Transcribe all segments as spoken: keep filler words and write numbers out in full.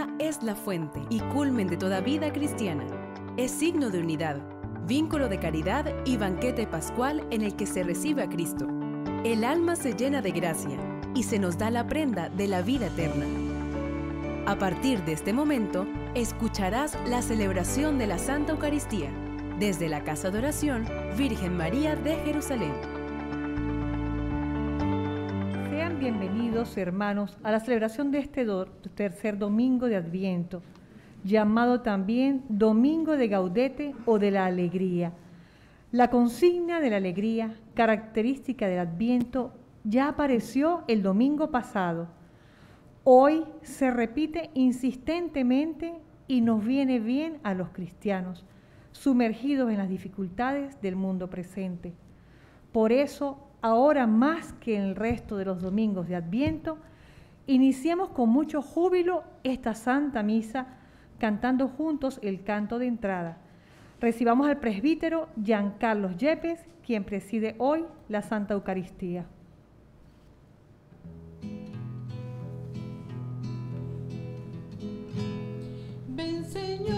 María es la fuente y culmen de toda vida cristiana. Es signo de unidad, vínculo de caridad y banquete pascual en el que se recibe a Cristo. El alma se llena de gracia y se nos da la prenda de la vida eterna. A partir de este momento, escucharás la celebración de la Santa Eucaristía desde la Casa de Oración Virgen María de Jerusalén. Sean bienvenidos, hermanos, a la celebración de este do- tercer domingo de Adviento, llamado también Domingo de Gaudete o de la Alegría. La consigna de la alegría, característica del Adviento, ya apareció el domingo pasado. Hoy se repite insistentemente y nos viene bien a los cristianos, sumergidos en las dificultades del mundo presente. Por eso, ahora más que en el resto de los domingos de Adviento, iniciamos con mucho júbilo esta Santa Misa, cantando juntos el canto de entrada. Recibamos al presbítero Giancarlos Yepes, quien preside hoy la Santa Eucaristía. Ven, Señor,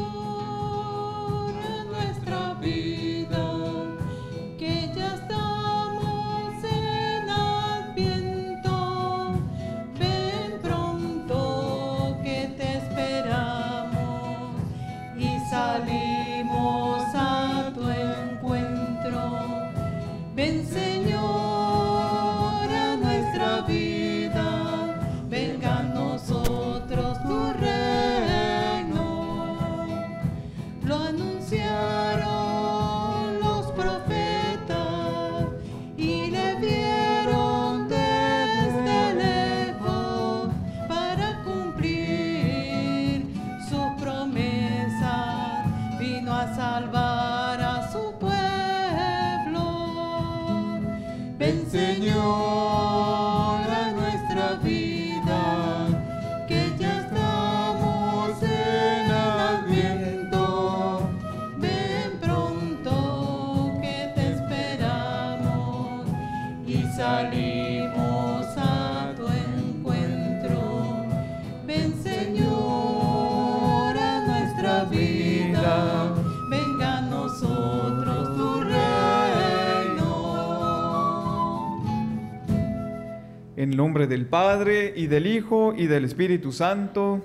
a nuestra vida, que ya estamos en Adviento. Ven pronto, que te esperamos y salimos a tu encuentro. Ven, Señor, a nuestra vida, venga a nosotros tu reino. Lo anunciaron los profetas y le vieron desde lejos para cumplir sus promesas. Vino a salvar a su pueblo. Ven, Señor, a nuestra vida, que ya estamos en Adviento. Ven pronto, que te esperamos y salimos a tu encuentro. Ven, Señor, a nuestra vida, venga a nosotros tu reino. En el nombre del Padre, y del Hijo, y del Espíritu Santo.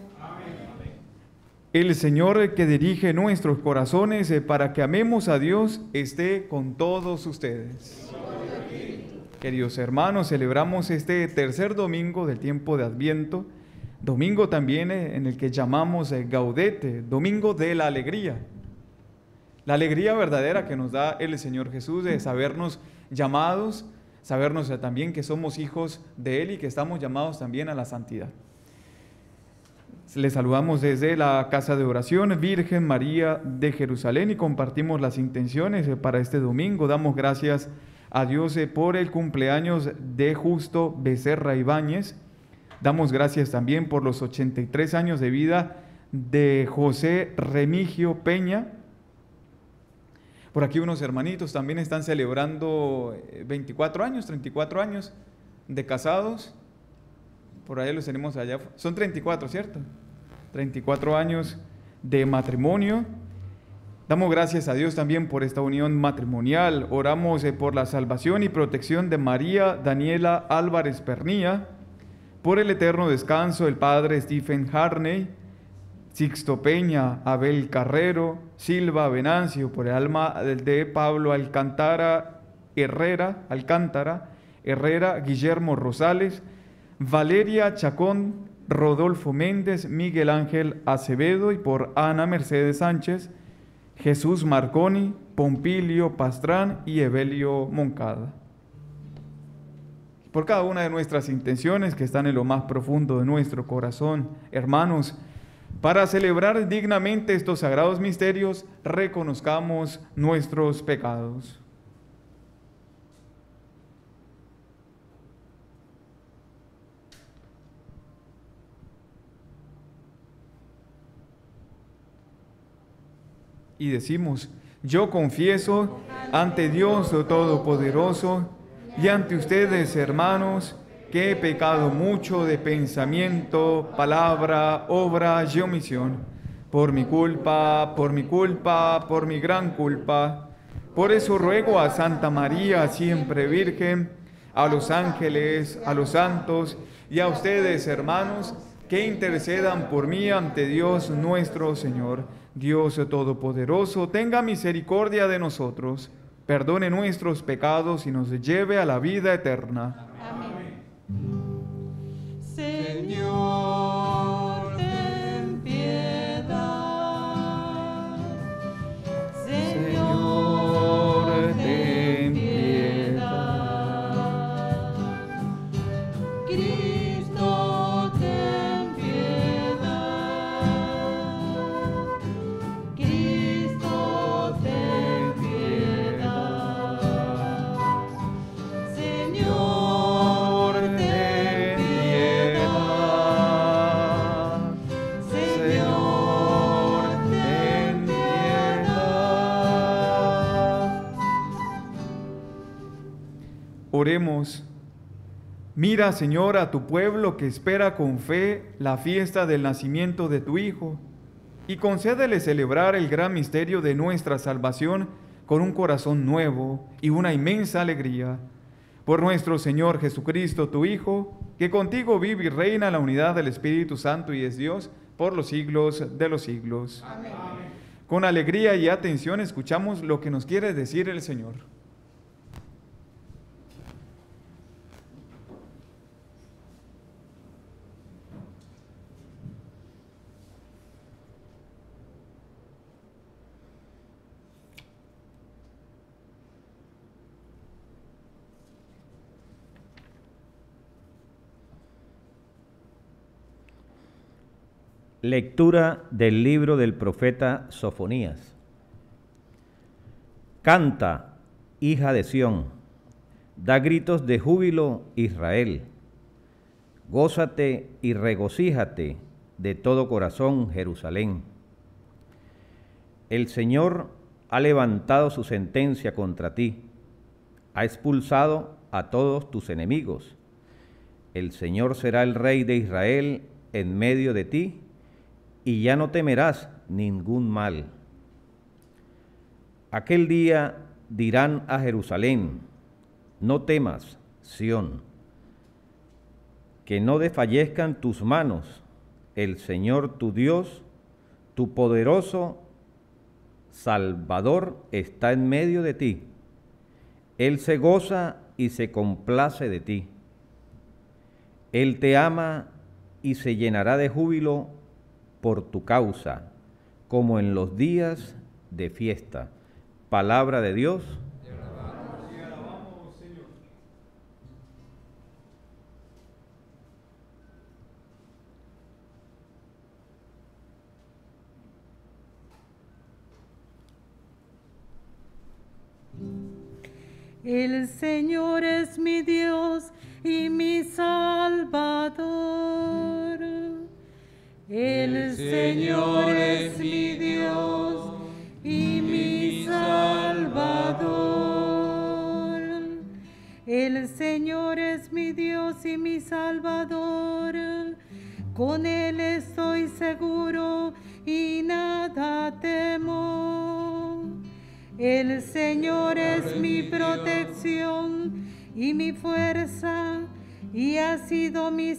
El Señor que dirige nuestros corazones eh, para que amemos a Dios esté con todos ustedes. Queridos hermanos, celebramos este tercer domingo del tiempo de Adviento, domingo también eh, en el que llamamos eh, Gaudete, domingo de la alegría. La alegría verdadera que nos da el Señor Jesús de sabernos llamados, sabernos eh, también que somos hijos de Él y que estamos llamados también a la santidad. Les saludamos desde la Casa de Oración Virgen María de Jerusalén y compartimos las intenciones para este domingo. Damos gracias a Dios por el cumpleaños de Justo Becerra Ibáñez. Damos gracias también por los ochenta y tres años de vida de José Remigio Peña. Por aquí unos hermanitos también están celebrando veinticuatro años, treinta y cuatro años de casados. Por ahí los tenemos allá. Son treinta y cuatro, ¿cierto? treinta y cuatro años de matrimonio. Damos gracias a Dios también por esta unión matrimonial. Oramos eh, por la salvación y protección de María Daniela Álvarez Pernía, por el eterno descanso del padre Stephen Harney, Sixto Peña, Abel Carrero, Silva Venancio, por el alma de Pablo Alcántara Herrera, Alcántara Herrera, Guillermo Rosales, Valeria Chacón, Rodolfo Méndez, Miguel Ángel Acevedo, y por Ana Mercedes Sánchez, Jesús Marconi, Pompilio Pastrán y Evelio Moncada. Por cada una de nuestras intenciones que están en lo más profundo de nuestro corazón, hermanos, para celebrar dignamente estos sagrados misterios, reconozcamos nuestros pecados. Y decimos: yo confieso ante Dios Todopoderoso y ante ustedes, hermanos, que he pecado mucho de pensamiento, palabra, obra y omisión. Por mi culpa, por mi culpa, por mi gran culpa. Por eso ruego a Santa María, siempre Virgen, a los ángeles, a los santos y a ustedes, hermanos, que intercedan por mí ante Dios nuestro Señor. Dios Todopoderoso, tenga misericordia de nosotros, perdone nuestros pecados y nos lleve a la vida eterna. Señor, ten piedad. Señor, ten piedad. Cristo, ten piedad. Cristo, ten piedad. Señor, ten piedad. Señor, ten piedad. Oremos. Mira, Señor, a tu pueblo que espera con fe la fiesta del nacimiento de tu Hijo, y concédele celebrar el gran misterio de nuestra salvación con un corazón nuevo y una inmensa alegría. Por nuestro Señor Jesucristo, tu Hijo, que contigo vive y reina en la unidad del Espíritu Santo y es Dios por los siglos de los siglos. Amén. Con alegría y atención escuchamos lo que nos quiere decir el Señor. Lectura del libro del profeta Sofonías. Canta, hija de Sión, da gritos de júbilo, Israel. Gózate y regocíjate de todo corazón, Jerusalén. El Señor ha levantado su sentencia contra ti, ha expulsado a todos tus enemigos. El Señor será el Rey de Israel en medio de ti, y ya no temerás ningún mal. Aquel día dirán a Jerusalén: no temas, Sión, que no desfallezcan tus manos. El Señor tu Dios, tu poderoso Salvador, está en medio de ti. Él se goza y se complace de ti. Él te ama y se llenará de júbilo por tu causa, como en los días de fiesta. Palabra de Dios. Te alabamos y alabamos, Señor. El Señor es mi Dios y mi Salvador. El Señor es mi Dios y mi Salvador. El Señor es mi Dios y mi Salvador. Con Él estoy seguro y nada temo. El Señor es mi protección y mi fuerza, y ha sido mi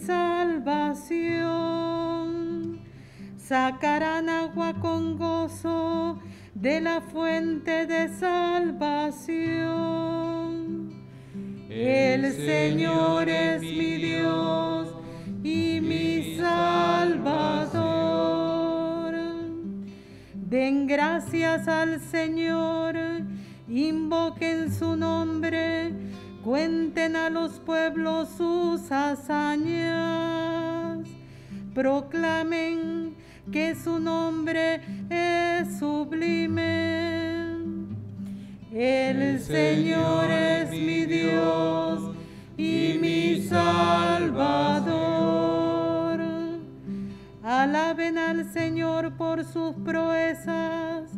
salvación. Sacarán agua con gozo de la fuente de salvación. El Señor es mi Dios y mi Salvador. Den gracias al Señor, invoquen su nombre, cuenten a los pueblos sus hazañas, proclamen que su nombre es sublime. El Señor es mi Dios y mi Salvador. Alaben al Señor por sus proezas,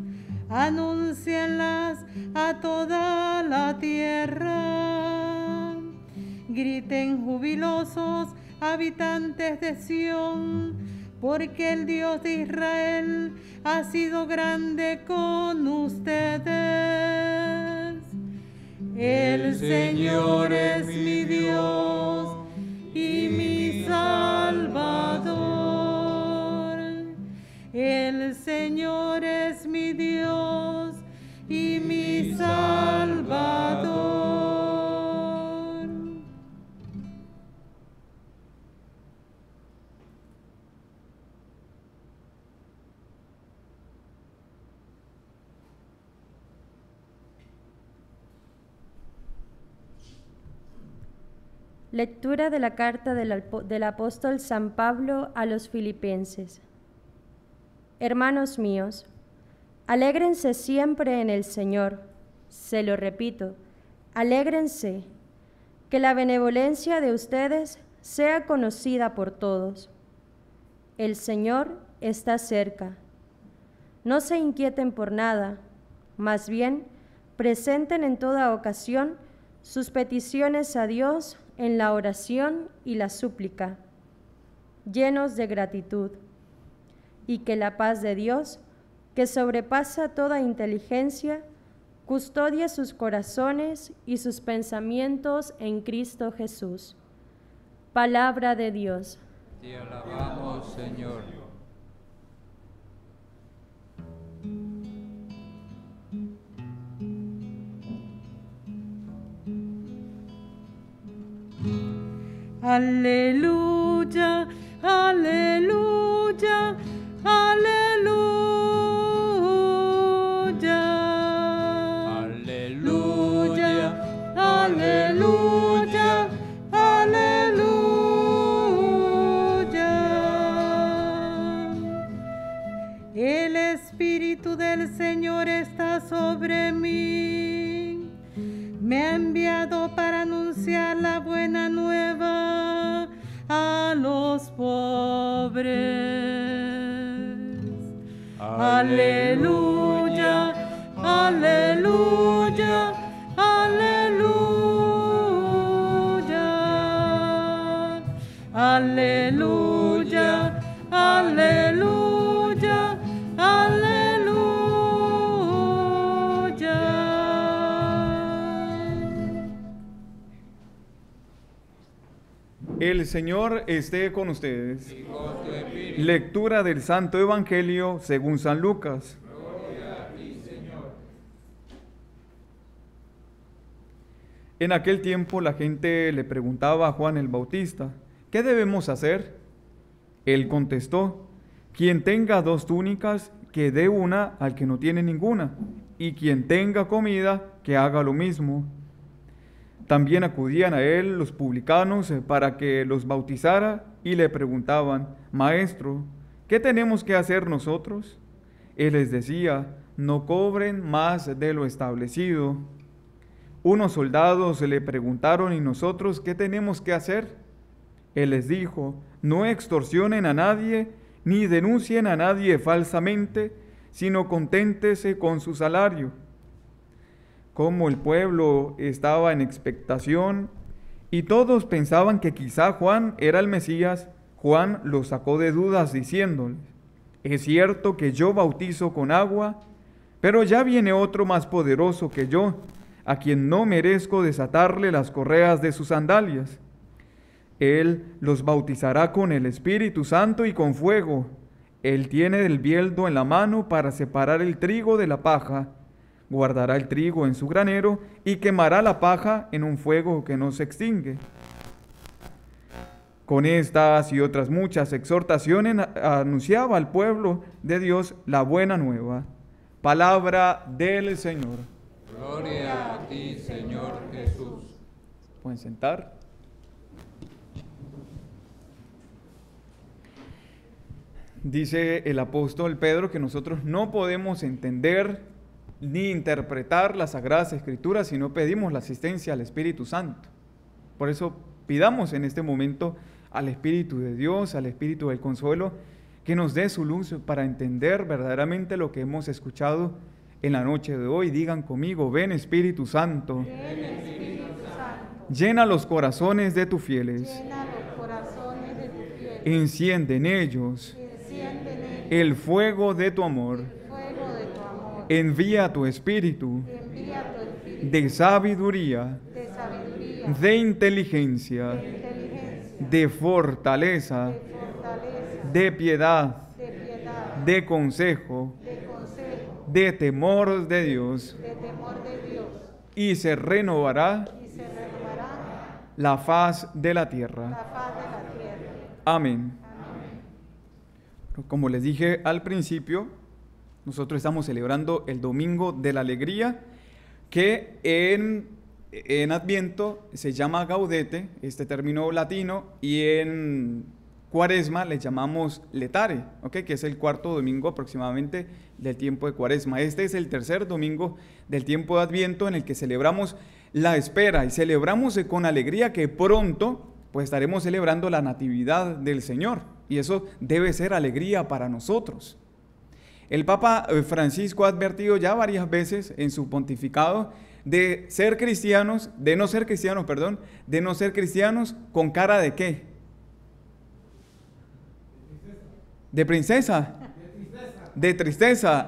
anúncienlas a toda la tierra. Griten jubilosos, habitantes de Sión, porque el Dios de Israel ha sido grande con ustedes. El Señor es mi Dios y mi Salvador. El Señor es mi Dios y mi Salvador. Lectura de la carta del, del apóstol San Pablo a los Filipenses. Hermanos míos, alégrense siempre en el Señor. Se lo repito, alégrense, que la benevolencia de ustedes sea conocida por todos. El Señor está cerca. No se inquieten por nada, más bien presenten en toda ocasión sus peticiones a Dios en la oración y la súplica, llenos de gratitud, y que la paz de Dios, que sobrepasa toda inteligencia, custodie sus corazones y sus pensamientos en Cristo Jesús. Palabra de Dios. Te alabamos, Señor. Aleluya, aleluya, aleluya. Aleluya, aleluya, aleluya. El Espíritu del Señor está sobre mí. Me ha enviado para anunciar la buena nueva a los pobres. Aleluya, aleluya, aleluya. Aleluya, aleluya, aleluya. El Señor esté con ustedes. Lectura del Santo Evangelio según San Lucas. Gloria a ti, Señor. En aquel tiempo la gente le preguntaba a Juan el Bautista, ¿qué debemos hacer? Él contestó, quien tenga dos túnicas, que dé una al que no tiene ninguna, y quien tenga comida, que haga lo mismo. También acudían a él los publicanos para que los bautizara y le preguntaban, Maestro, ¿qué tenemos que hacer nosotros? Él les decía, no cobren más de lo establecido. Unos soldados le preguntaron, ¿y nosotros qué tenemos que hacer? Él les dijo, no extorsionen a nadie, ni denuncien a nadie falsamente, sino conténtese con su salario. Como el pueblo estaba en expectación y todos pensaban que quizá Juan era el Mesías, Juan los sacó de dudas diciéndoles, es cierto que yo bautizo con agua, pero ya viene otro más poderoso que yo, a quien no merezco desatarle las correas de sus sandalias. Él los bautizará con el Espíritu Santo y con fuego. Él tiene el bieldo en la mano para separar el trigo de la paja. Guardará el trigo en su granero y quemará la paja en un fuego que no se extingue. Con estas y otras muchas exhortaciones anunciaba al pueblo de Dios la buena nueva. Palabra del Señor. Gloria a ti, Señor Jesús. Pueden sentar. Dice el apóstol Pedro que nosotros no podemos entender ni interpretar las Sagradas Escrituras si no pedimos la asistencia al Espíritu Santo. Por eso pidamos en este momento al Espíritu de Dios, al Espíritu del Consuelo, que nos dé su luz para entender verdaderamente lo que hemos escuchado en la noche de hoy. Digan conmigo, ven Espíritu Santo. Ven, Espíritu Santo. Llena los corazones de tus fieles. Llena los corazones de tus fieles. Enciende en ellos Enciende en ellos el fuego de tu amor. el fuego de tu amor. Envía tu espíritu Envía tu espíritu de sabiduría, de sabiduría, de inteligencia, de inteligencia, de fortaleza, de fortaleza, de piedad, de piedad, de consejo, de consejo, de temor de Dios, de temor de Dios, y se renovará y se renovará la faz de la la tierra. faz de la tierra. Amén. Como les dije al principio, nosotros estamos celebrando el Domingo de la Alegría, que en, en Adviento se llama Gaudete, este término latino, y en Cuaresma le llamamos Letare, ¿okay? Que es el cuarto domingo aproximadamente del tiempo de Cuaresma. Este es el tercer domingo del tiempo de Adviento en el que celebramos la espera y celebramos con alegría que pronto pues estaremos celebrando la Natividad del Señor, y eso debe ser alegría para nosotros. El Papa Francisco ha advertido ya varias veces en su pontificado de ser cristianos, de no ser cristianos, perdón, de no ser cristianos con cara de ¿qué? De princesa. De tristeza.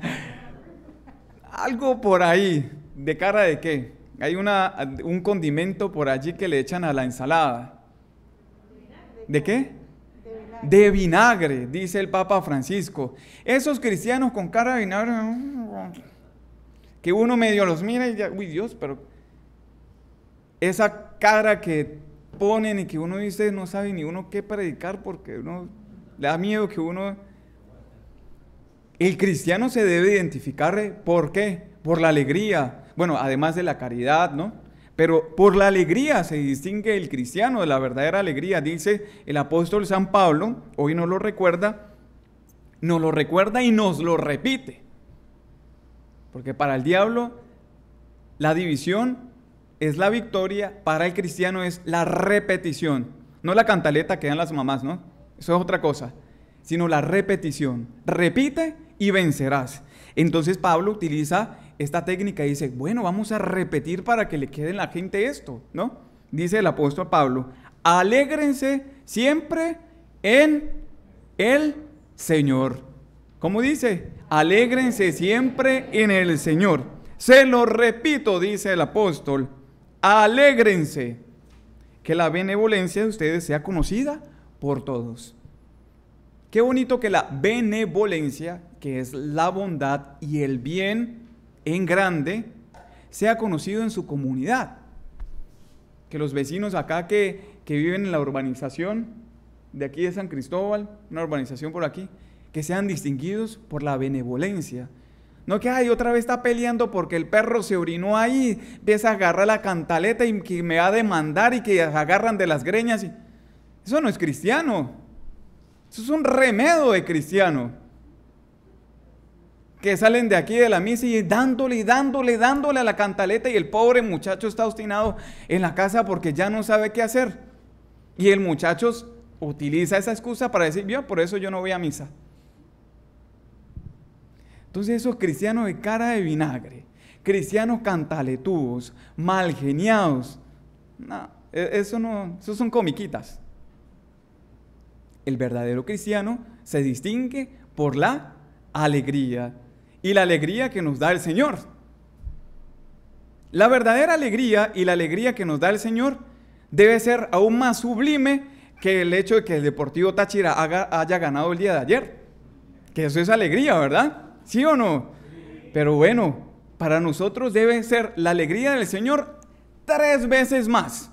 Algo por ahí. ¿De cara de qué? Hay una, un condimento por allí que le echan a la ensalada. ¿De qué? De vinagre, dice el Papa Francisco. Esos cristianos con cara de vinagre, que uno medio los mira y ya, uy Dios, pero esa cara que ponen y que uno dice no sabe ni uno qué predicar porque uno le da miedo que uno... El cristiano se debe identificar, ¿por qué? Por la alegría, bueno, además de la caridad, ¿no? Pero por la alegría se distingue el cristiano de la verdadera alegría, dice el apóstol San Pablo, hoy nos lo recuerda, nos lo recuerda y nos lo repite. Porque para el diablo la división es la victoria, para el cristiano es la repetición. No la cantaleta que dan las mamás, ¿no? Eso es otra cosa, sino la repetición. Repite y vencerás. Entonces Pablo utiliza esta técnica y dice, bueno, vamos a repetir para que le quede en la gente esto, ¿no? Dice el apóstol Pablo, alégrense siempre en el Señor. ¿Cómo dice? Alégrense siempre en el Señor. Se lo repito, dice el apóstol, alégrense. Que la benevolencia de ustedes sea conocida por todos. Qué bonito que la benevolencia, que es la bondad y el bien en grande, sea conocido en su comunidad. Que los vecinos acá que, que viven en la urbanización de aquí de San Cristóbal, una urbanización por aquí, que sean distinguidos por la benevolencia. No que, ay, otra vez está peleando porque el perro se orinó ahí, empieza a agarrar la cantaleta y que me va a demandar y que agarran de las greñas. Y... Eso no es cristiano. Eso es un remedo de cristiano. Que salen de aquí de la misa y dándole, dándole, dándole a la cantaleta y el pobre muchacho está obstinado en la casa porque ya no sabe qué hacer. Y el muchacho utiliza esa excusa para decir, yo por eso yo no voy a misa. Entonces esos cristianos de cara de vinagre, cristianos cantaletudos, mal geniados, no, eso no, eso son comiquitas. El verdadero cristiano se distingue por la alegría. Y la alegría que nos da el Señor. La verdadera alegría y la alegría que nos da el Señor debe ser aún más sublime que el hecho de que el Deportivo Táchira haga, haya ganado el día de ayer. Que eso es alegría, ¿verdad? ¿Sí o no? Pero bueno, para nosotros debe ser la alegría del Señor tres veces más.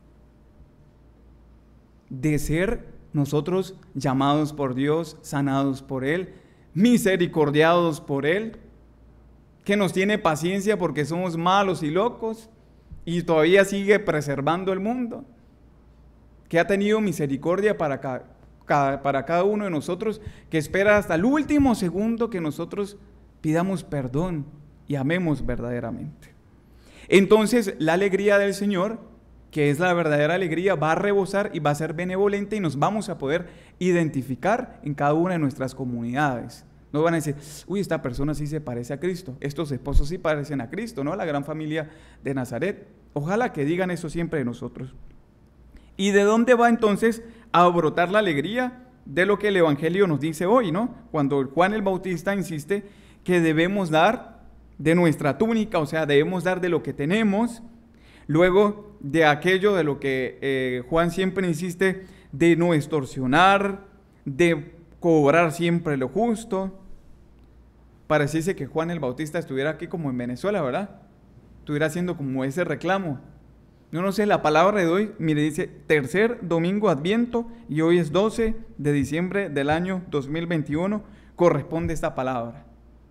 De ser nosotros llamados por Dios, sanados por Él, misericordiados por Él, que nos tiene paciencia porque somos malos y locos y todavía sigue preservando el mundo, que ha tenido misericordia para cada, cada, para cada uno de nosotros, que espera hasta el último segundo que nosotros pidamos perdón y amemos verdaderamente. Entonces la alegría del Señor, que es la verdadera alegría, va a rebosar y va a ser benevolente y nos vamos a poder identificar en cada una de nuestras comunidades. No van a decir, uy, esta persona sí se parece a Cristo, estos esposos sí parecen a Cristo, ¿no? La gran familia de Nazaret. Ojalá que digan eso siempre de nosotros. ¿Y de dónde va entonces a brotar la alegría? De lo que el Evangelio nos dice hoy, ¿no? Cuando Juan el Bautista insiste que debemos dar de nuestra túnica, o sea, debemos dar de lo que tenemos. Luego de aquello de lo que eh, Juan siempre insiste, de no extorsionar, de cobrar siempre lo justo. Pareciese que Juan el Bautista estuviera aquí como en Venezuela, ¿verdad? Estuviera haciendo como ese reclamo. Yo no sé, la palabra de hoy, mire, dice tercer domingo Adviento y hoy es doce de diciembre del año dos mil veintiuno, corresponde esta palabra.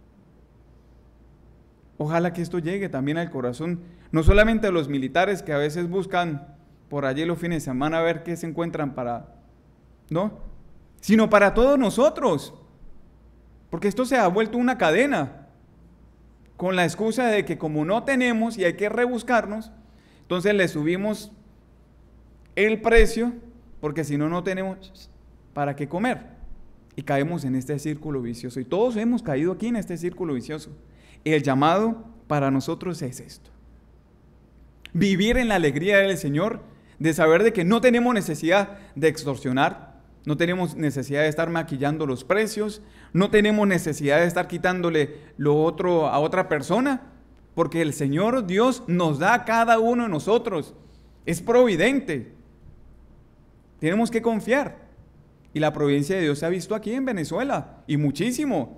Ojalá que esto llegue también al corazón, no solamente de los militares que a veces buscan por allí los fines de semana a ver qué se encuentran para, ¿no? Sino para todos nosotros, porque esto se ha vuelto una cadena, con la excusa de que como no tenemos y hay que rebuscarnos, entonces le subimos el precio, porque si no, no tenemos para qué comer. Y caemos en este círculo vicioso. Y todos hemos caído aquí en este círculo vicioso. El llamado para nosotros es esto. Vivir en la alegría del Señor, de saber de que no tenemos necesidad de extorsionar, no tenemos necesidad de estar maquillando los precios, no tenemos necesidad de estar quitándole lo otro a otra persona, porque el Señor Dios nos da a cada uno de nosotros. Es providente. Tenemos que confiar. Y la providencia de Dios se ha visto aquí en Venezuela, y muchísimo.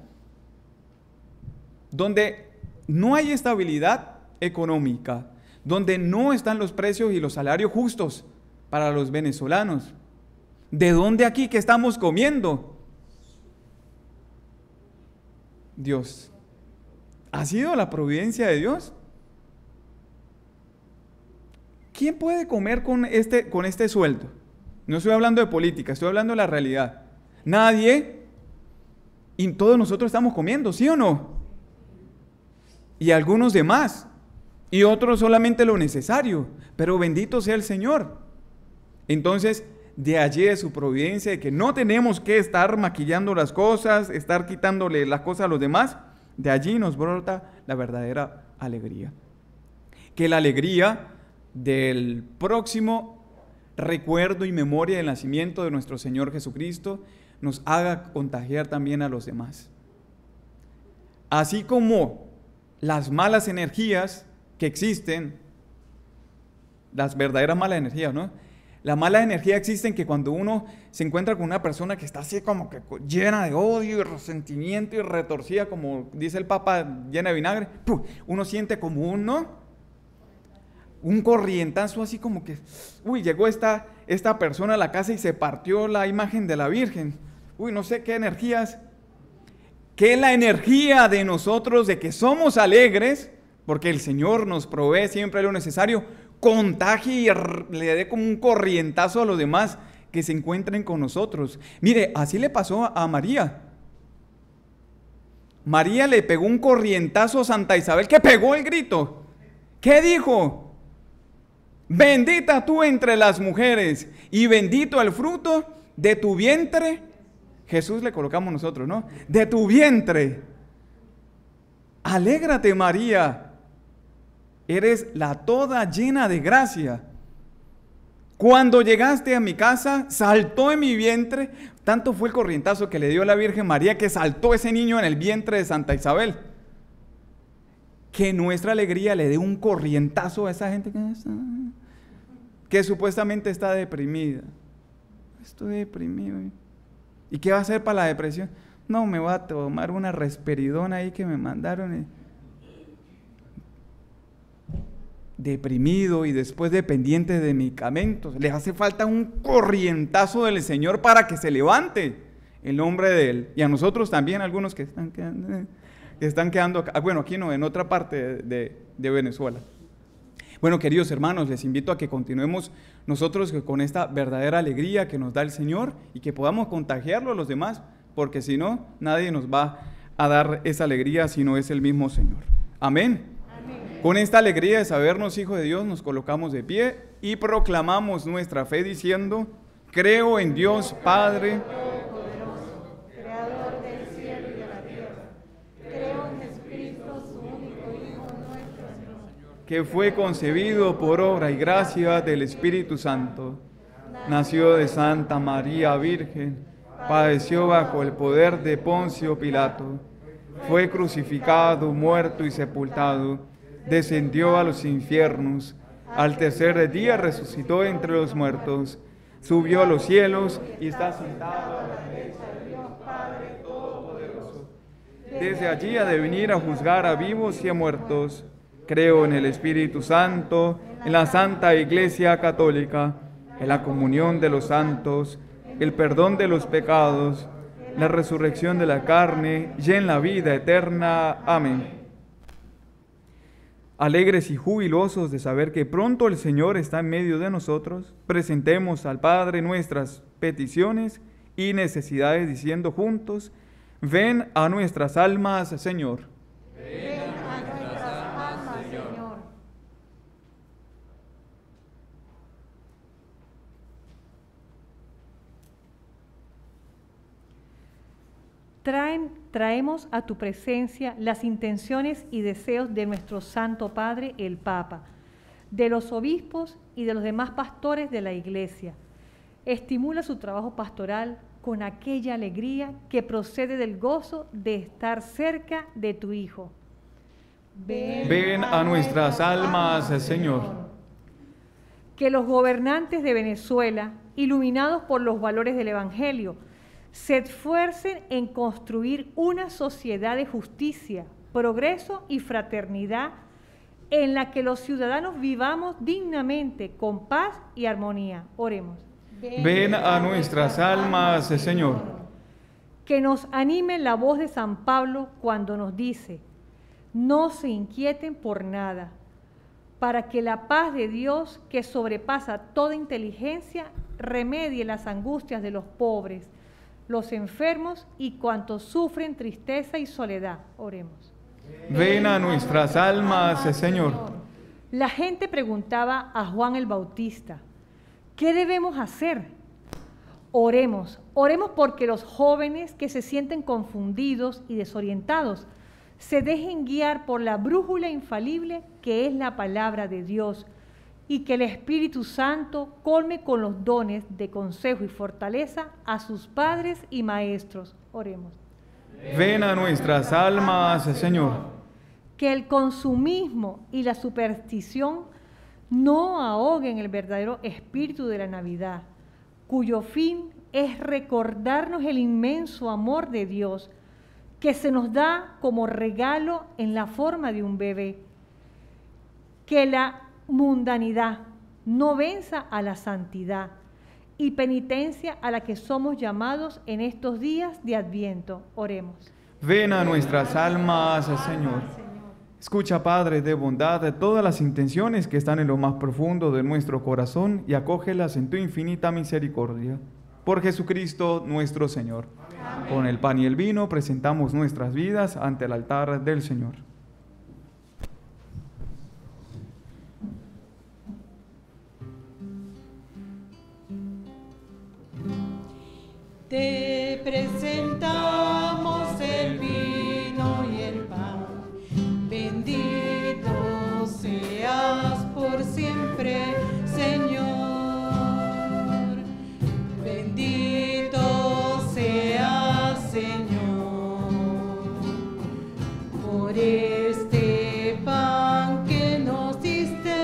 Donde no hay estabilidad económica, donde no están los precios y los salarios justos para los venezolanos. ¿De dónde aquí que estamos comiendo? Dios. ¿Ha sido la providencia de Dios? ¿Quién puede comer con este, con este sueldo? No estoy hablando de política, estoy hablando de la realidad. Nadie. Y todos nosotros estamos comiendo, ¿sí o no? Y algunos de más. Y otros solamente lo necesario. Pero bendito sea el Señor. Entonces, de allí de su providencia, de que no tenemos que estar maquillando las cosas, estar quitándole las cosas a los demás. De allí nos brota la verdadera alegría. Que la alegría del próximo recuerdo y memoria del nacimiento de nuestro Señor Jesucristo nos haga contagiar también a los demás. Así como las malas energías que existen, las verdaderas malas energías, ¿no? Las malas energías existen que cuando uno se encuentra con una persona que está así como que llena de odio y resentimiento y retorcida, como dice el Papa, llena de vinagre, ¡pum!, uno siente como un, ¿no? un corrientazo así como que, uy, llegó esta, esta persona a la casa y se partió la imagen de la Virgen. Uy, no sé qué energías. Que la energía de nosotros, de que somos alegres, porque el Señor nos provee siempre lo necesario, contagie y le dé como un corrientazo a los demás que se encuentren con nosotros. Mire, así le pasó a María. María le pegó un corrientazo a Santa Isabel, que pegó el grito. ¿Qué dijo? Bendita tú entre las mujeres y bendito el fruto de tu vientre. Jesús le colocamos nosotros, ¿no? De tu vientre. Alégrate, María. Eres la toda llena de gracia. Cuando llegaste a mi casa, saltó en mi vientre. Tanto fue el corrientazo que le dio la Virgen María que saltó ese niño en el vientre de Santa Isabel. Que nuestra alegría le dé un corrientazo a esa gente que, que supuestamente está deprimida. Estoy deprimido. ¿Y qué va a hacer para la depresión? No, me voy a tomar una risperidona ahí que me mandaron. Deprimido y después dependiente de medicamentos. Le hace falta un corrientazo del Señor para que se levante el nombre de Él. Y a nosotros también, algunos que están quedando, que están quedando acá. Bueno, aquí no, en otra parte de, de, de Venezuela. Bueno, queridos hermanos, les invito a que continuemos nosotros con esta verdadera alegría que nos da el Señor y que podamos contagiarlo a los demás, porque si no, nadie nos va a dar esa alegría si no es el mismo Señor. Amén. Con esta alegría de sabernos hijos de Dios, nos colocamos de pie y proclamamos nuestra fe diciendo: creo en Dios Padre, Creador del cielo y de la tierra. Creo en Jesucristo, su único Hijo, nuestro Señor, que fue concebido por obra y gracia del Espíritu Santo. Nació de Santa María Virgen, padeció bajo el poder de Poncio Pilato, fue crucificado, muerto y sepultado, descendió a los infiernos, al tercer día resucitó entre los muertos, subió a los cielos y está sentado a la derecha de Dios Padre Todopoderoso. Desde allí ha de venir a juzgar a vivos y a muertos. Creo en el Espíritu Santo, en la Santa Iglesia Católica, en la comunión de los santos, el perdón de los pecados, la resurrección de la carne y en la vida eterna. Amén. Alegres y jubilosos de saber que pronto el Señor está en medio de nosotros, presentemos al Padre nuestras peticiones y necesidades diciendo juntos: ven a nuestras almas, Señor. Ven a nuestras almas, Señor. Traen, traemos a tu presencia las intenciones y deseos de nuestro Santo Padre, el Papa, de los obispos y de los demás pastores de la Iglesia. Estimula su trabajo pastoral con aquella alegría que procede del gozo de estar cerca de tu Hijo. Ven, Ven a nuestras almas, Señor. Que los gobernantes de Venezuela, iluminados por los valores del Evangelio, se esfuercen en construir una sociedad de justicia, progreso y fraternidad en la que los ciudadanos vivamos dignamente, con paz y armonía. Oremos. Ven a nuestras almas, Señor. Que nos anime la voz de San Pablo cuando nos dice: no se inquieten por nada, para que la paz de Dios, que sobrepasa toda inteligencia, remedie las angustias de los pobres, los enfermos y cuantos sufren tristeza y soledad. Oremos. Ven a nuestras almas, Señor. La gente preguntaba a Juan el Bautista: ¿qué debemos hacer? Oremos, oremos porque los jóvenes que se sienten confundidos y desorientados se dejen guiar por la brújula infalible que es la palabra de Dios, y que el Espíritu Santo colme con los dones de consejo y fortaleza a sus padres y maestros. Oremos. Ven a nuestras almas, Señor. Que el consumismo y la superstición no ahoguen el verdadero espíritu de la Navidad, cuyo fin es recordarnos el inmenso amor de Dios que se nos da como regalo en la forma de un bebé. Que la mundanidad no venza a la santidad y penitencia a la que somos llamados en estos días de Adviento. Oremos. Ven a nuestras almas, Señor. Escucha, Padre de bondad, todas las intenciones que están en lo más profundo de nuestro corazón y acógelas en tu infinita misericordia. Por Jesucristo nuestro Señor. Amén. Con el pan y el vino presentamos nuestras vidas ante el altar del Señor. Te presentamos el vino y el pan. Bendito seas por siempre, Señor. Bendito seas, Señor, por este pan que nos diste,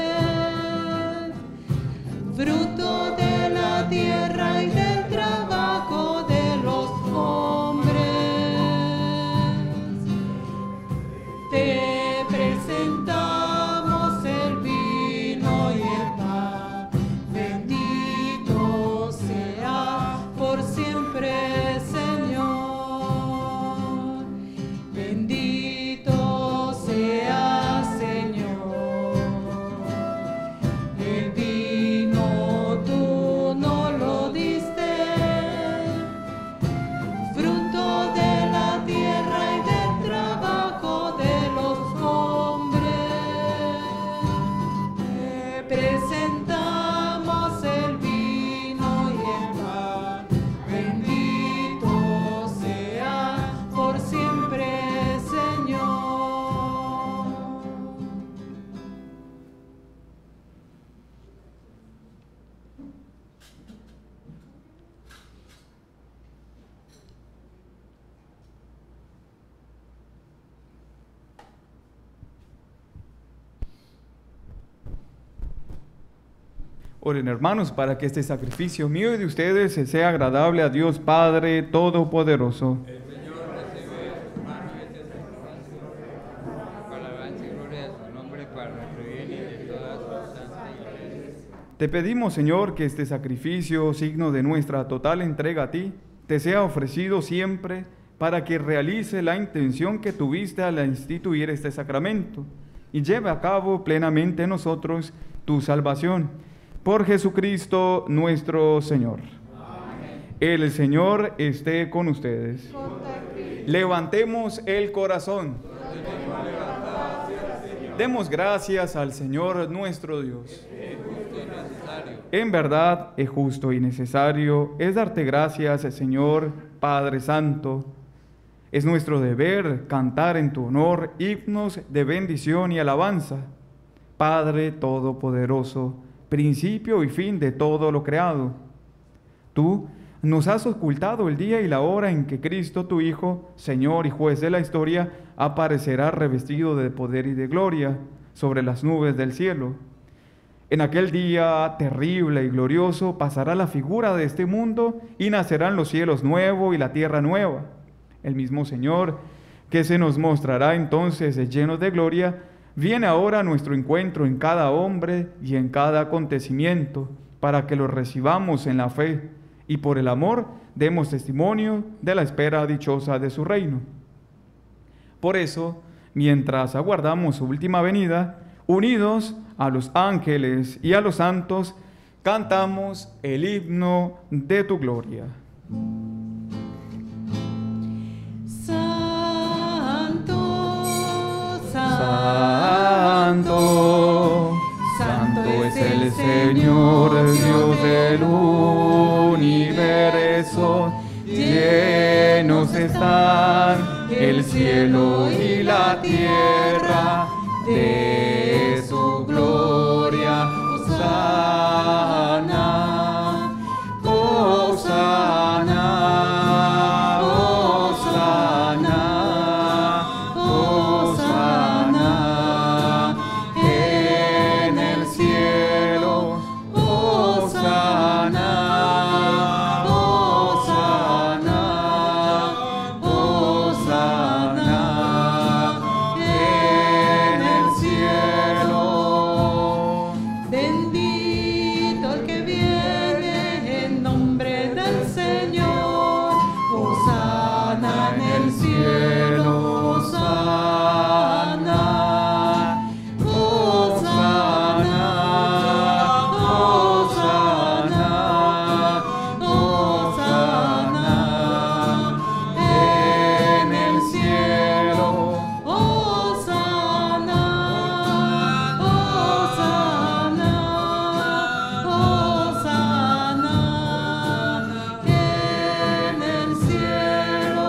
fruto de la tierra y del trabajo de los hombres. Oren, hermanos, para que este sacrificio mío y de ustedes sea agradable a Dios Padre Todopoderoso. El Señor recibe de sus manos este sacrificio, para alabanza y gloria de su nombre, para nuestro bien y de toda su santa iglesia. Te pedimos, Señor, que este sacrificio, signo de nuestra total entrega a ti, te sea ofrecido siempre para que realice la intención que tuviste al instituir este sacramento y lleve a cabo plenamente en nosotros tu salvación. Por Jesucristo nuestro Señor. Amén. El Señor esté con ustedes. Levantemos el corazón. Demos gracias al Señor nuestro Dios. En verdad es justo y necesario, es darte gracias, Señor Padre Santo. Es nuestro deber cantar en tu honor himnos de bendición y alabanza. Padre Todopoderoso, principio y fin de todo lo creado. Tú nos has ocultado el día y la hora en que Cristo, tu Hijo, Señor y Juez de la historia, aparecerá revestido de poder y de gloria sobre las nubes del cielo. En aquel día terrible y glorioso pasará la figura de este mundo y nacerán los cielos nuevos y la tierra nueva. El mismo Señor, que se nos mostrará entonces lleno de gloria, viene ahora a nuestro encuentro en cada hombre y en cada acontecimiento, para que lo recibamos en la fe y por el amor demos testimonio de la espera dichosa de su reino. Por eso, mientras aguardamos su última venida, unidos a los ángeles y a los santos, cantamos el himno de tu gloria. Santo, Santo es el Señor, Dios del universo. Llenos están el cielo y la tierra de su gloria. Hosana, Hosana, Hosana, Hosana en el cielo. Hosana, Hosana, Hosana en el cielo. Bendito el que viene en nombre del Señor. Hosana en el cielo. Hosana, Hosana, Hosana, Hosana en el cielo. Hosana, Hosana, Hosana en el cielo.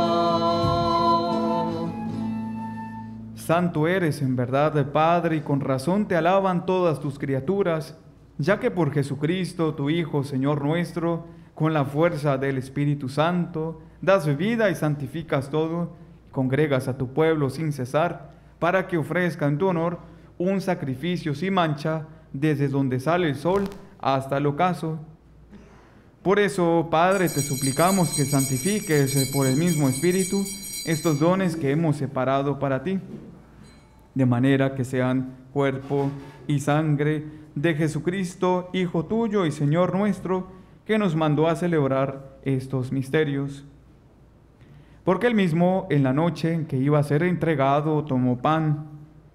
Santo eres en verdad, Padre, y con razón te alaban todas tus criaturas, ya que por Jesucristo, tu Hijo, Señor nuestro, con la fuerza del Espíritu Santo, das vida y santificas todo, y congregas a tu pueblo sin cesar, para que ofrezca en tu honor un sacrificio sin mancha, desde donde sale el sol hasta el ocaso. Por eso, Padre, te suplicamos que santifiques por el mismo Espíritu estos dones que hemos separado para ti, de manera que sean cuerpo y sangre de Jesucristo, Hijo tuyo y Señor nuestro, que nos mandó a celebrar estos misterios. Porque él mismo, en la noche en que iba a ser entregado, tomó pan,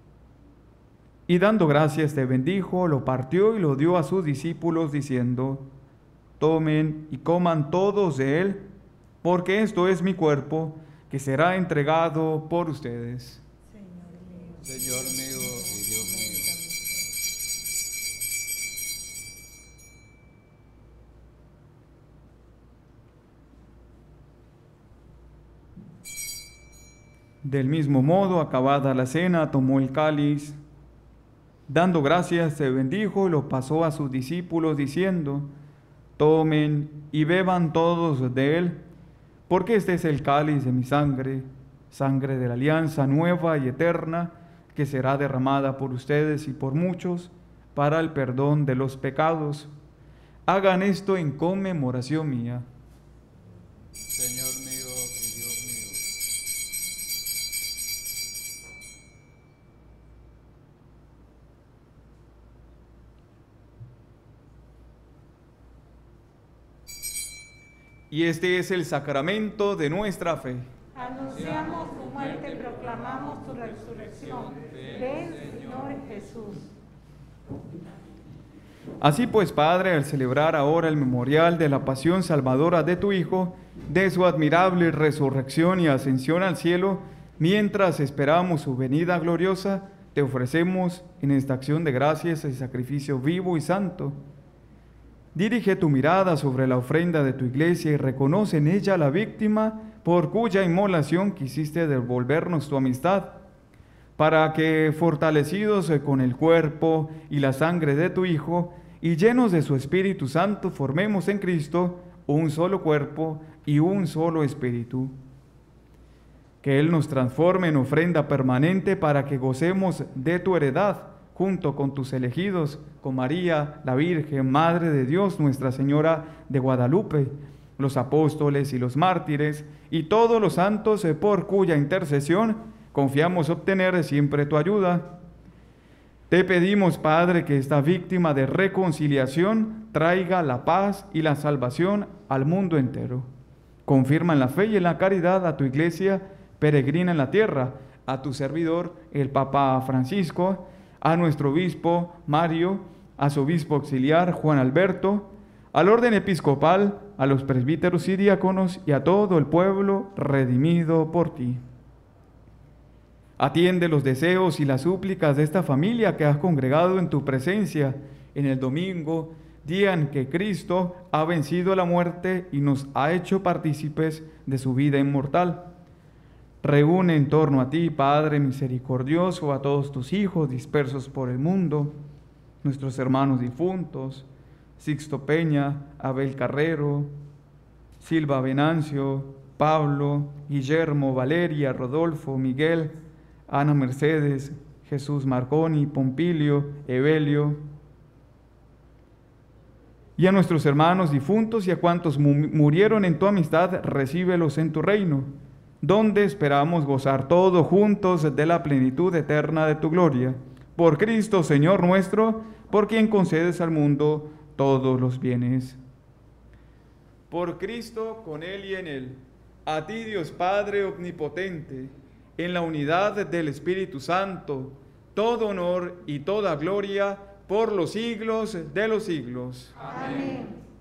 y dando gracias te bendijo, lo partió y lo dio a sus discípulos, diciendo: tomen y coman todos de él, porque esto es mi cuerpo, que será entregado por ustedes. Señor mío y Dios mío. Del mismo modo, acabada la cena, tomó el cáliz, dando gracias, se bendijo y lo pasó a sus discípulos, diciendo: tomen y beban todos de él, porque este es el cáliz de mi sangre, sangre de la alianza nueva y eterna, que será derramada por ustedes y por muchos para el perdón de los pecados. Hagan esto en conmemoración mía. Señor mío y Dios mío. Y este es el sacramento de nuestra fe. Anunciamos tu muerte, proclamamos tu resurrección. Ven, Señor Jesús. Así pues, Padre, al celebrar ahora el memorial de la pasión salvadora de tu Hijo, de su admirable resurrección y ascensión al cielo, mientras esperamos su venida gloriosa, te ofrecemos en esta acción de gracias el sacrificio vivo y santo. Dirige tu mirada sobre la ofrenda de tu iglesia y reconoce en ella la víctima por cuya inmolación quisiste devolvernos tu amistad, para que, fortalecidos con el cuerpo y la sangre de tu Hijo, y llenos de su Espíritu Santo, formemos en Cristo un solo cuerpo y un solo espíritu. Que Él nos transforme en ofrenda permanente para que gocemos de tu heredad, junto con tus elegidos, con María, la Virgen, Madre de Dios, Nuestra Señora de Guadalupe, los apóstoles y los mártires, y todos los santos por cuya intercesión confiamos obtener siempre tu ayuda. Te pedimos, Padre, que esta víctima de reconciliación traiga la paz y la salvación al mundo entero. Confirma en la fe y en la caridad a tu iglesia peregrina en la tierra, a tu servidor, el Papa Francisco, a nuestro obispo Mario, a su obispo auxiliar Juan Alberto, al orden episcopal, a los presbíteros y diáconos y a todo el pueblo redimido por ti. Atiende los deseos y las súplicas de esta familia que has congregado en tu presencia en el domingo, día en que Cristo ha vencido la muerte y nos ha hecho partícipes de su vida inmortal. Reúne en torno a ti, Padre misericordioso, a todos tus hijos dispersos por el mundo, nuestros hermanos difuntos, Sixto Peña, Abel Carrero, Silva Venancio, Pablo, Guillermo, Valeria, Rodolfo, Miguel, Ana Mercedes, Jesús Marconi, Pompilio, Evelio, y a nuestros hermanos difuntos y a cuantos mu murieron en tu amistad, recíbelos en tu reino, donde esperamos gozar todos juntos de la plenitud eterna de tu gloria. Por Cristo, Señor nuestro, por quien concedes al mundo todos los bienes. Por Cristo, con Él y en Él, a ti, Dios Padre omnipotente, en la unidad del Espíritu Santo, todo honor y toda gloria por los siglos de los siglos. Amén.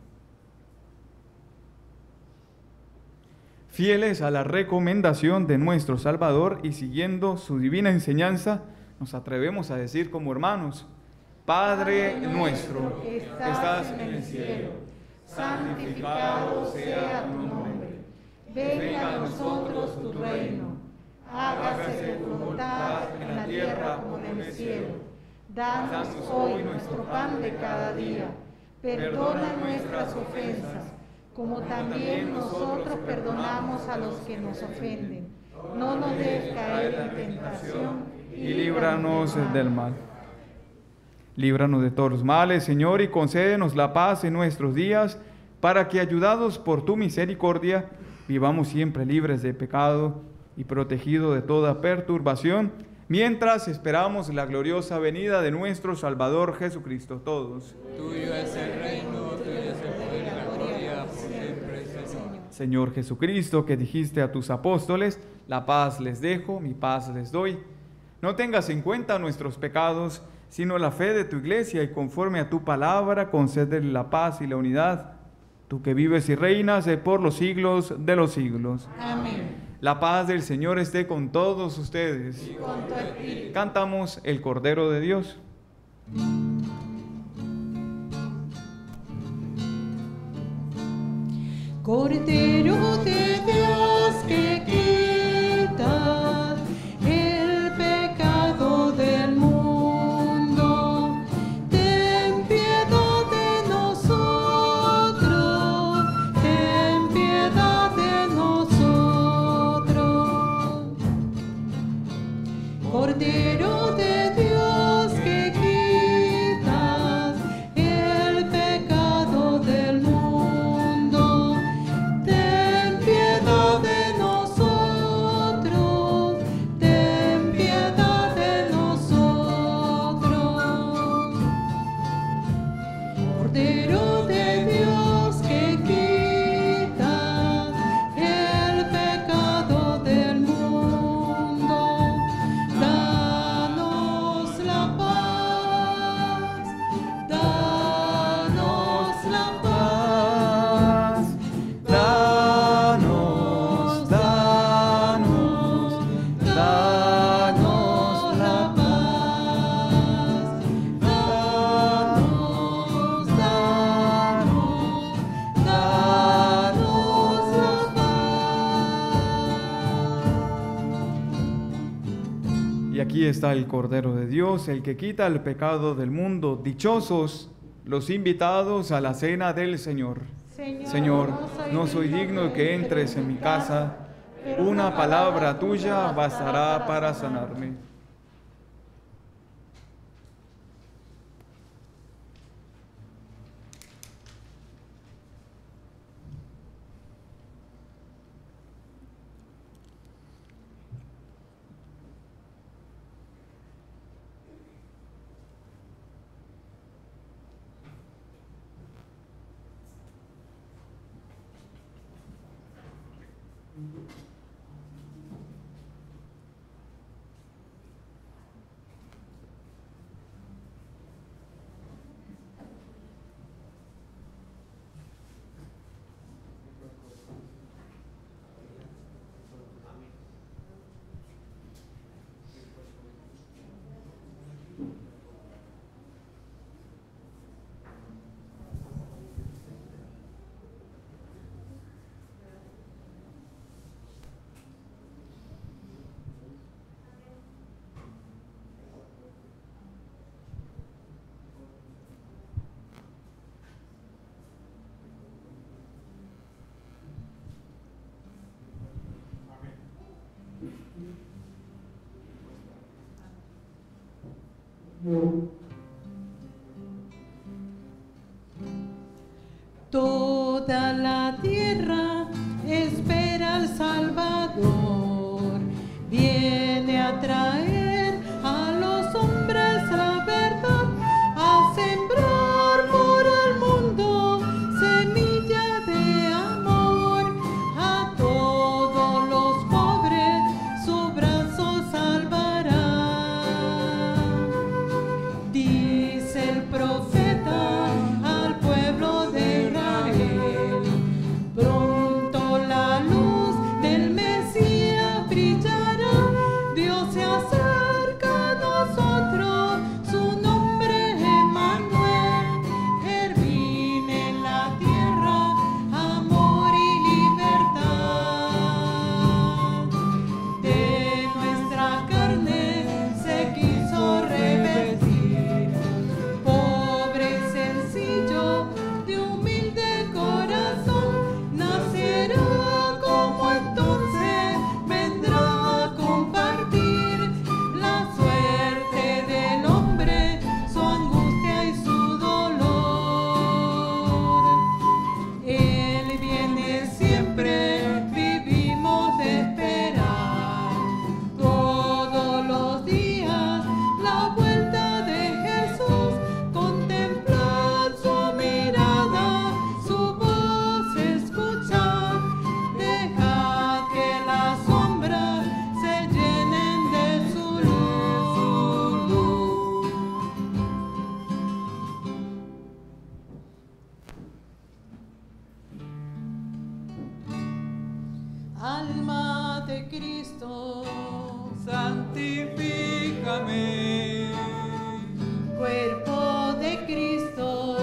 Fieles a la recomendación de nuestro Salvador y siguiendo su divina enseñanza, nos atrevemos a decir como hermanos: Padre nuestro, que estás en el cielo, santificado sea tu nombre. Venga a nosotros tu reino. Hágase tu voluntad en la tierra como en el cielo. Danos hoy nuestro pan de cada día. Perdona nuestras ofensas, como también nosotros perdonamos a los que nos ofenden. No nos dejes caer en tentación y líbranos del mal. Líbranos de todos los males, Señor, y concédenos la paz en nuestros días, para que, ayudados por tu misericordia, vivamos siempre libres de pecado y protegidos de toda perturbación, mientras esperamos la gloriosa venida de nuestro Salvador Jesucristo. Todos. Tuyo es el reino, tuyo es el poder y la gloria, por siempre, Señor. Señor Jesucristo, que dijiste a tus apóstoles: la paz les dejo, mi paz les doy. No tengas en cuenta nuestros pecados, sino la fe de tu iglesia, y conforme a tu palabra concédele la paz y la unidad, tú que vives y reinas por los siglos de los siglos. Amén. La paz del Señor esté con todos ustedes. Y con tu espíritu. Cantamos el Cordero de Dios. Cordero de Dios que quitas el pecado del mundo, ten piedad de nosotros, ten piedad de nosotros. Cordero de Dios que quitas el pecado danos la paz, danos, danos, danos la paz. Y aquí está el Cordero de Dios, el que quita el pecado del mundo. Dichosos los invitados a la cena del Señor. Señor, no soy digno de que entres en mi casa. Una palabra tuya bastará para sanarme. Toda la tierra espera al Salvador, viene a traer a los hombres la verdad, a sembrar por el mundo semilla de amor, a todos los pobres su brazo salvará. Dice el profeta al pueblo de Israel, pronto la luz del Mesías brillará, Dios se acerca a nosotros, su nombre es Emmanuel, Él viene en la tierra, amor y libertad. De nuestra carne se quiso revestir, pobre y sencillo, de humilde corazón, nacerá como entonces vendrá a compartir la suerte del hombre, su angustia y su dolor. Él viene siempre, vivimos de esperar todos los días la vuelta de Jesús, contemplar su mirada, su voz escuchar, dejar que las sombras se llenen de su luz. Alma de Cristo, santifícame. Cuerpo de Cristo,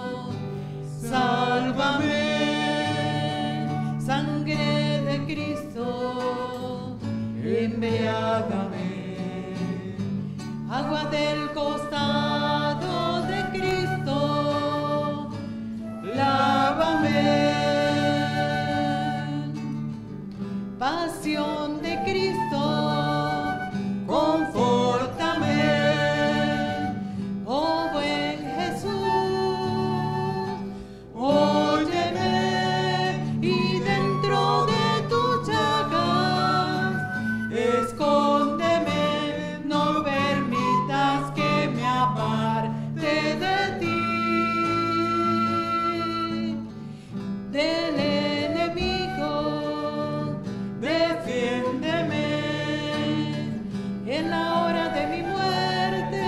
sálvame. Sangre de Cristo, embriágame. Agua del costado de Cristo, lávame. Pasión de Cristo, confórtame. Oh buen Jesús, óyeme, y dentro de tus llagas escóndeme, no permitas que me aparte de ti. Del enemigo, defiéndeme en la hora de mi muerte.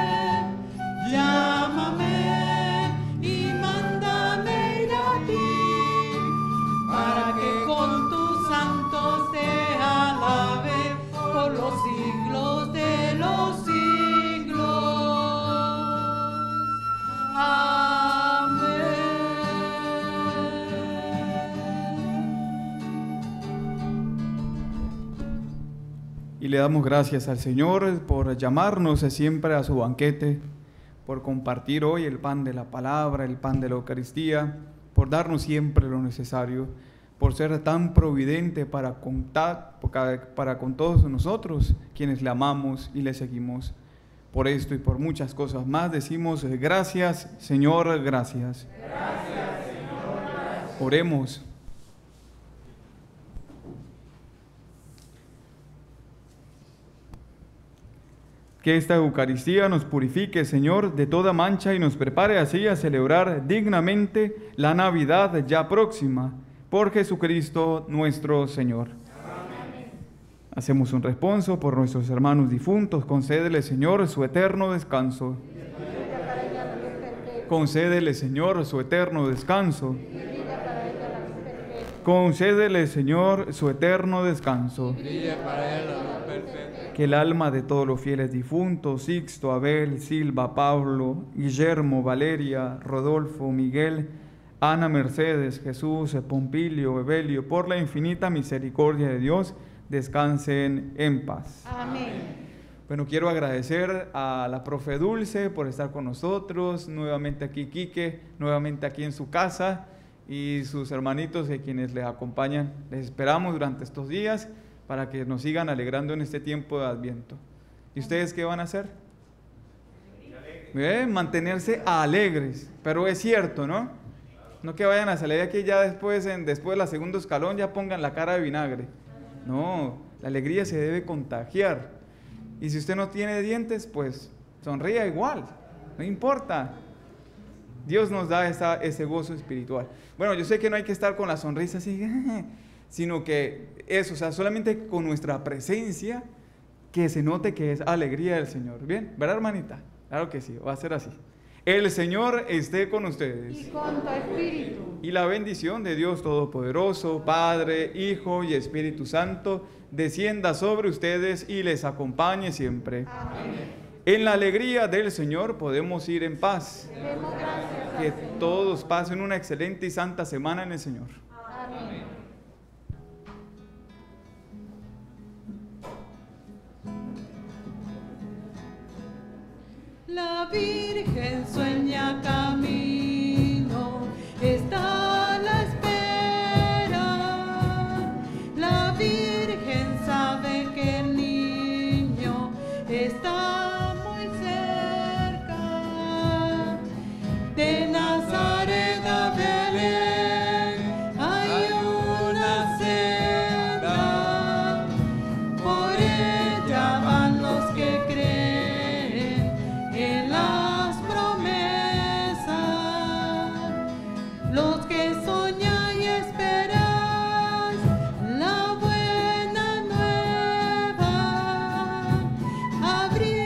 Llámame y mándame ir a ti, para que con tus santos te alabe por le damos gracias al Señor por llamarnos siempre a su banquete, por compartir hoy el pan de la palabra, el pan de la Eucaristía, por darnos siempre lo necesario, por ser tan providente para contar, para con todos nosotros, quienes le amamos y le seguimos. Por esto y por muchas cosas más decimos gracias, Señor, gracias. Gracias, Señor, gracias. Oremos. Que esta Eucaristía nos purifique, Señor, de toda mancha y nos prepare así a celebrar dignamente la Navidad ya próxima, por Jesucristo nuestro Señor. Amén. Hacemos un responso por nuestros hermanos difuntos. Concédele, Señor, su eterno descanso. Concédele, Señor, su eterno descanso. Concédele, Señor, su eterno descanso. Que el alma de todos los fieles difuntos, Sixto, Abel, Silva, Pablo, Guillermo, Valeria, Rodolfo, Miguel, Ana, Mercedes, Jesús, Pompilio, Evelio, por la infinita misericordia de Dios, descansen en paz. Amén. Bueno, quiero agradecer a la profe Dulce por estar con nosotros, nuevamente aquí Quique, nuevamente aquí en su casa, y sus hermanitos y quienes les acompañan. Les esperamos durante estos días para que nos sigan alegrando en este tiempo de Adviento. ¿Y ustedes qué van a hacer? ¿Eh? Mantenerse alegres, pero es cierto, ¿no? No que vayan a salir de aquí ya después, en, después de la segunda escalón, ya pongan la cara de vinagre. No, la alegría se debe contagiar. Y si usted no tiene dientes, pues sonría igual, no importa. Dios nos da esa, ese gozo espiritual. Bueno, yo sé que no hay que estar con la sonrisa así, sino que eso, o sea, solamente con nuestra presencia, que se note que es alegría del Señor. ¿Bien? ¿Verdad, hermanita? Claro que sí, va a ser así. El Señor esté con ustedes. Y con tu espíritu. Y la bendición de Dios Todopoderoso, Padre, Hijo y Espíritu Santo, descienda sobre ustedes y les acompañe siempre. Amén. En la alegría del Señor podemos ir en paz. Demos gracias. Que todos pasen una excelente y santa semana en el Señor. Amén. La Virgen sueña camino, está a la espera. La Virgen sabe que el niño está muy cerca. De Nazaret a Belén hay una senda, por ella van los que creen en las promesas, los que soñan y esperan la buena nueva, abrir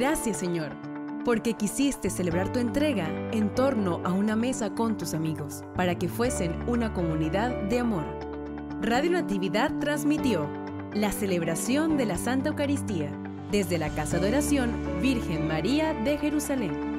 Gracias, Señor, porque quisiste celebrar tu entrega en torno a una mesa con tus amigos, para que fuesen una comunidad de amor. Radio Natividad transmitió la celebración de la Santa Eucaristía desde la Casa de Oración Virgen María de Jerusalén.